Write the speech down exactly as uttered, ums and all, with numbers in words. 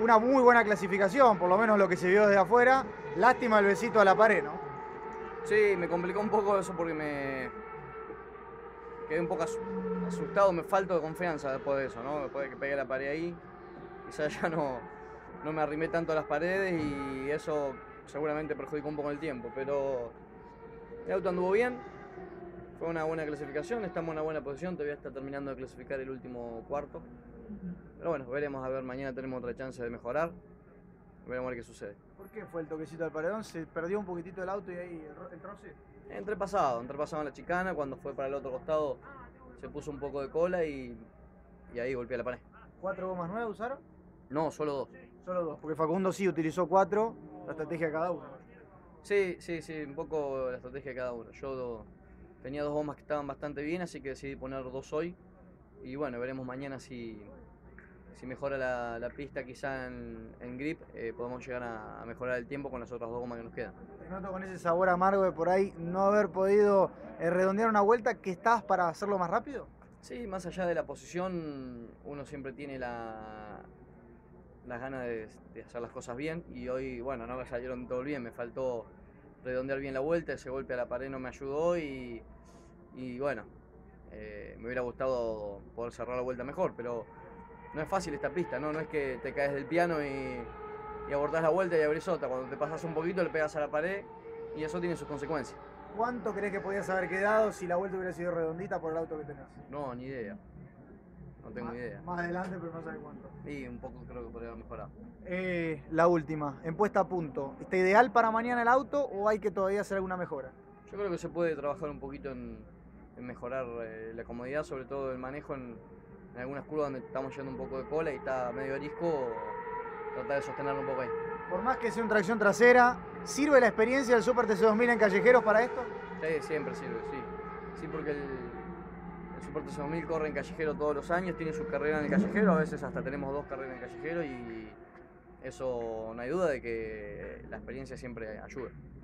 una muy buena clasificación, por lo menos lo que se vio desde afuera. Lástima el besito a la pared, ¿no? Sí, me complicó un poco eso porque me quedé un poco asustado, me falto de confianza después de eso, ¿no? Después de que pegué la pared ahí, quizás ya no, no me arrimé tanto a las paredes y eso seguramente perjudicó un poco el tiempo, pero el auto anduvo bien, fue una buena clasificación, estamos en una buena posición, todavía está terminando de clasificar el último cuarto, pero bueno, veremos, a ver, mañana tenemos otra chance de mejorar, veremos a ver qué sucede. ¿Por qué fue el toquecito al paredón? ¿Se perdió un poquitito el auto y ahí el, el troce? Entrepasado, entrepasado en la chicana, cuando fue para el otro costado se puso un poco de cola y, y ahí golpeé la pared. ¿Cuatro gomas nuevas usaron? No, solo dos. Solo dos, porque Facundo sí utilizó cuatro, la estrategia de cada uno. Sí, sí, sí, un poco la estrategia de cada uno. Yo do, tenía dos gomas que estaban bastante bien, así que decidí poner dos hoy. Y bueno, veremos mañana si, si mejora la, la pista quizá en, en grip, eh, podemos llegar a, a mejorar el tiempo con las otras dos gomas que nos quedan. Te noto con ese sabor amargo de por ahí no haber podido eh, redondear una vuelta, que estabas para hacerlo más rápido. Sí, más allá de la posición, uno siempre tiene la, las ganas de, de hacer las cosas bien y hoy, bueno, no me salieron todo bien, me faltó redondear bien la vuelta, ese golpe a la pared no me ayudó y, y bueno, eh, me hubiera gustado poder cerrar la vuelta mejor, pero no es fácil esta pista, ¿no? No es que te caes del piano y, y abordás la vuelta y abrís otra, cuando te pasas un poquito le pegas a la pared y eso tiene sus consecuencias. ¿Cuánto crees que podías haber quedado si la vuelta hubiera sido redondita por el auto que tenés? No, ni idea. No tengo más, idea. Más adelante, pero no sabes cuánto. Y un poco creo que podría haber mejorado. Eh, la última, en puesta a punto. ¿Está ideal para mañana el auto o hay que todavía hacer alguna mejora? Yo creo que se puede trabajar un poquito en, en mejorar eh, la comodidad, sobre todo el manejo en, en algunas curvas donde estamos yendo un poco de cola y está medio arisco, tratar de sostenerlo un poco ahí. Por más que sea una tracción trasera, ¿sirve la experiencia del Super T C dos mil en callejeros para esto? Sí, siempre sirve, sí. Sí, porque el, el Super T C dos mil corre en callejero todos los años, tiene sus carreras en el callejero, a veces hasta tenemos dos carreras en el callejero y eso no hay duda de que la experiencia siempre ayuda.